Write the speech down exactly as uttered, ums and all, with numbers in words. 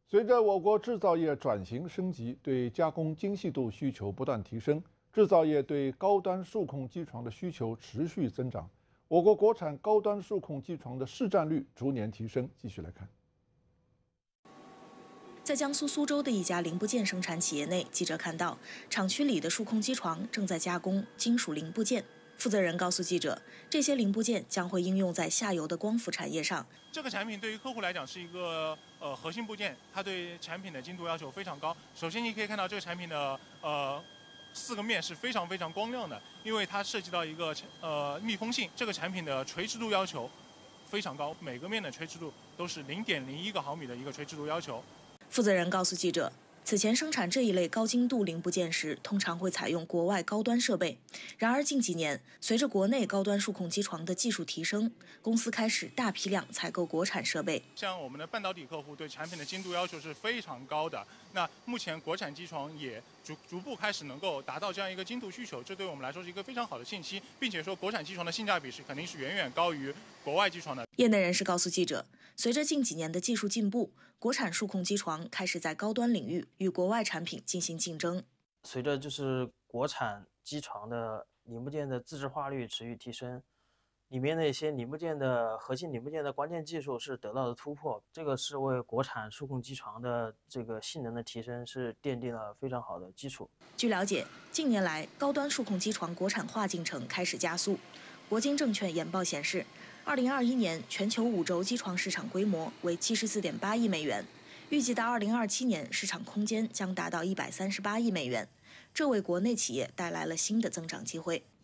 随着我国制造业转型升级，对加工精细度需求不断提升，制造业对高端数控机床的需求持续增长。我国国产高端数控机床的市占率逐年提升。继续来看， 在江苏苏州的一家零部件生产企业内，记者看到厂区里的数控机床正在加工金属零部件。负责人告诉记者，这些零部件将会应用在下游的光伏产业上。 这个产品对于客户来讲是一个呃核心部件，它对产品的精度要求非常高。首先，你可以看到这个产品的呃四个面是非常非常光亮的，因为它涉及到一个呃密封性。这个产品的垂直度要求非常高，每个面的垂直度都是零点零一个毫米的一个垂直度要求。 负责人告诉记者，此前生产这一类高精度零部件时，通常会采用国外高端设备。然而近几年，随着国内高端数控机床的技术提升，公司开始大批量采购国产设备。 像我们的半导体客户对产品的精度要求是非常高的。那目前国产机床也逐逐步开始能够达到这样一个精度需求，这对我们来说是一个非常好的信息，并且说国产机床的性价比是肯定是远远高于国外机床的。 业内人士告诉记者，随着近几年的技术进步，国产数控机床开始在高端领域与国外产品进行竞争。 随着就是国产机床的零部件的自制化率持续提升，里面的一些零部件的核心零部件的关键技术是得到了突破，这个是为国产数控机床的这个性能的提升是奠定了非常好的基础。 据了解，近年来高端数控机床国产化进程开始加速。国金证券研报显示，二零二一年全球五轴机床市场规模为七十四点八亿美元，预计到二零二七年市场空间将达到一百三十八亿美元，这为国内企业带来了新的增长机会。